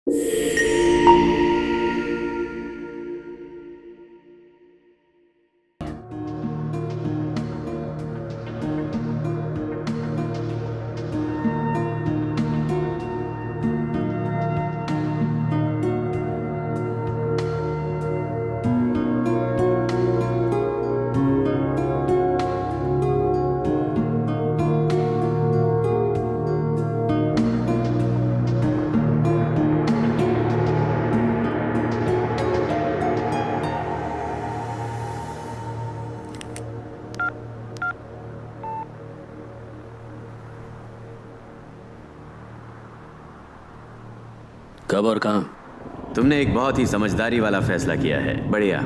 कब और कहाँ? तुमने एक बहुत ही समझदारी वाला फैसला किया है। बढ़िया।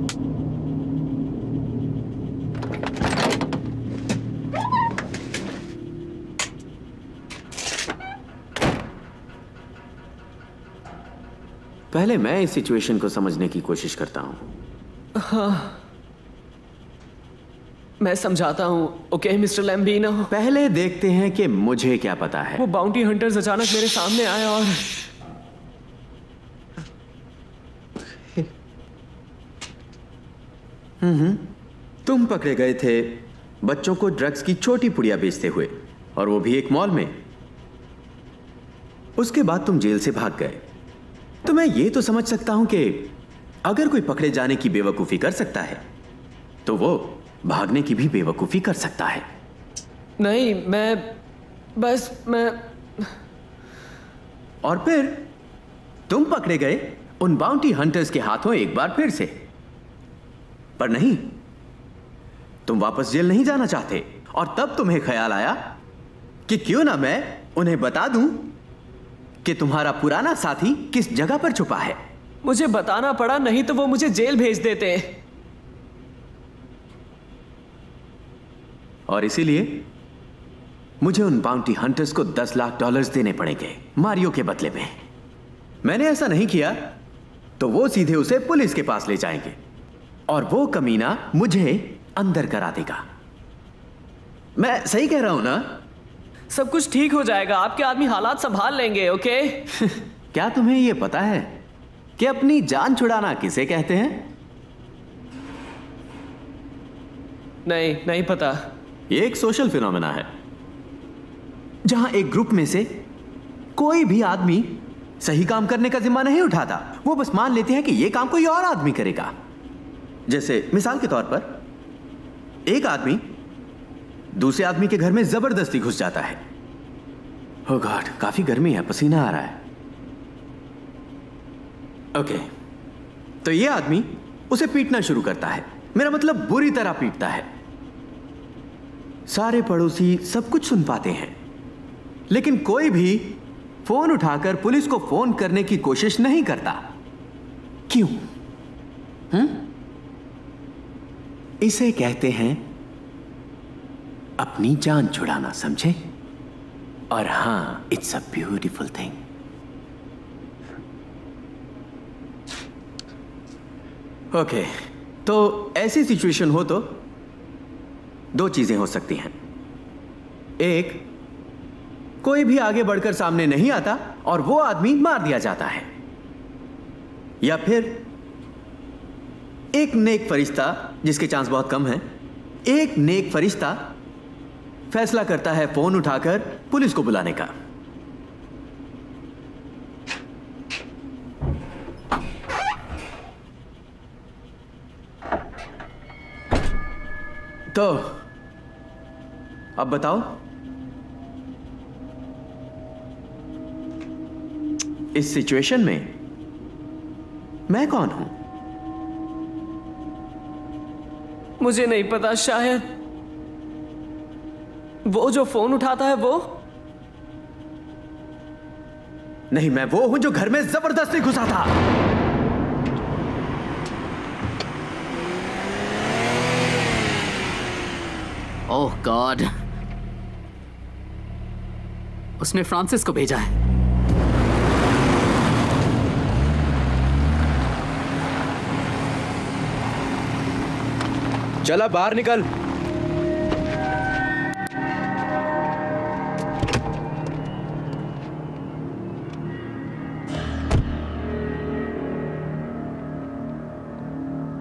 पहले मैं इस सिचुएशन को समझने की कोशिश करता हूं। हाँ, मैं समझाता हूं। Okay mister Lambino. पहले देखते हैं कि मुझे क्या पता है। वो बाउंटी हंटर्स अचानक मेरे सामने आए और तुम पकड़े गए थे बच्चों को ड्रग्स की छोटी पुड़िया बेचते हुए, और वो भी एक मॉल में। उसके बाद तुम जेल से भाग गए। तो मैं ये तो समझ सकता हूं कि अगर कोई पकड़े जाने की बेवकूफी कर सकता है तो वो भागने की भी बेवकूफी कर सकता है। नहीं, मैं और फिर तुम पकड़े गए उन बाउंटी हंटर्स के हाथों एक बार फिर से। पर नहीं, तुम वापस जेल नहीं जाना चाहते, और तब तुम्हें ख्याल आया कि क्यों ना मैं उन्हें बता दूं कि तुम्हारा पुराना साथी किस जगह पर छुपा है। मुझे बताना पड़ा, नहीं तो वो मुझे जेल भेज देते। और इसीलिए मुझे उन बाउंटी हंटर्स को $10 लाख देने पड़ेंगे मारियो के बदले में। मैंने ऐसा नहीं किया तो वो सीधे उसे पुलिस के पास ले जाएंगे और वो कमीना मुझे अंदर करा देगा। मैं सही कह रहा हूं ना? सब कुछ ठीक हो जाएगा, आपके आदमी हालात संभाल लेंगे। ओके? क्या तुम्हें यह पता है कि अपनी जान छुड़ाना किसे कहते हैं? नहीं पता। यह एक सोशल फिनोमेना है जहां एक ग्रुप में से कोई भी आदमी सही काम करने का जिम्मा नहीं उठाता। वो बस मान लेते हैं कि यह काम कोई और आदमी करेगा। जैसे मिसाल के तौर पर एक आदमी दूसरे आदमी के घर में जबरदस्ती घुस जाता है। ओह गॉड, काफी गर्मी है, पसीना आ रहा है। ओके, तो यह आदमी उसे पीटना शुरू करता है। मेरा मतलब बुरी तरह पीटता है। सारे पड़ोसी सब कुछ सुन पाते हैं, लेकिन कोई भी फोन उठाकर पुलिस को फोन करने की कोशिश नहीं करता। क्यों? इसे कहते हैं अपनी जान छुड़ाना, समझे? और हां, it's a beautiful thing. Okay, तो ऐसी सिचुएशन हो तो दो चीजें हो सकती हैं। एक, कोई भी आगे बढ़कर सामने नहीं आता और वो आदमी मार दिया जाता है, या फिर एक नेक फरिश्ता, जिसके चांस बहुत कम है, एक नेक फरिश्ता फैसला करता है फोन उठाकर पुलिस को बुलाने का। तो अब बताओ, इस सिचुएशन में मैं कौन हूं? मुझे नहीं पता, शायद वो जो फोन उठाता है वो। नहीं, मैं वो हूं जो घर में जबरदस्ती घुसा था। ओह गॉड, उसने फ्रांसिस को भेजा है। चला बाहर निकल।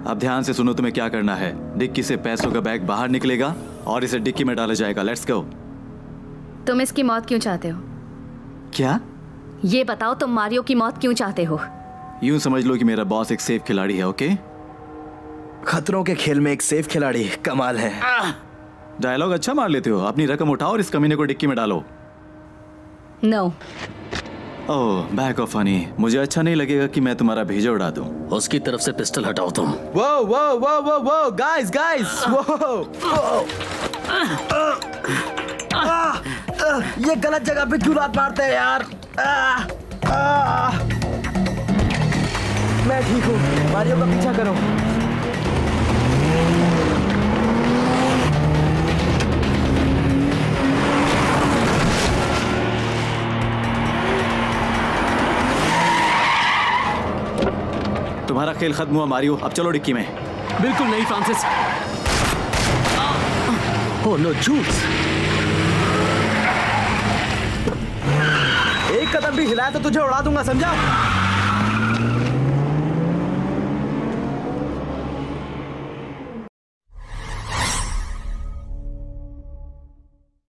अब ध्यान से सुनो, तुम्हें क्या करना है। डिक्की से पैसों का बैग बाहर निकलेगा और इसे डिक्की में डाला जाएगा। Let's go. तुम इसकी मौत क्यों चाहते हो? क्या? ये बताओ, तुम मारियो की मौत क्यों चाहते हो? यूं समझ लो कि मेरा बॉस एक सेफ खिलाड़ी है। ओके, खतरों के खेल में एक सेफ खिलाड़ी, कमाल है। डायलॉग अच्छा मार लेते हो। अपनी रकम उठाओ और इस कमीने को डिक्की में डालो। No. Oh, back off funny. मुझे अच्छा नहीं लगेगा कि मैं तुम्हारा भेजा उड़ा दूं। उसकी तरफ से पिस्टल हटाओ तुम। वो वो वो वो वो गाइस गाइस वो ये गलत जगह पे क्यों लात मारते हैं यार? मैं ठीक हूँ, मारियो का पीछा करो। तुम्हारा खेल खत्म हुआ मारियो, अब चलो डिक्की में। बिल्कुल नहीं फ्रांसिस। Oh no, joules. एक कदम भी हिलाया तो तुझे उड़ा दूंगा, समझा?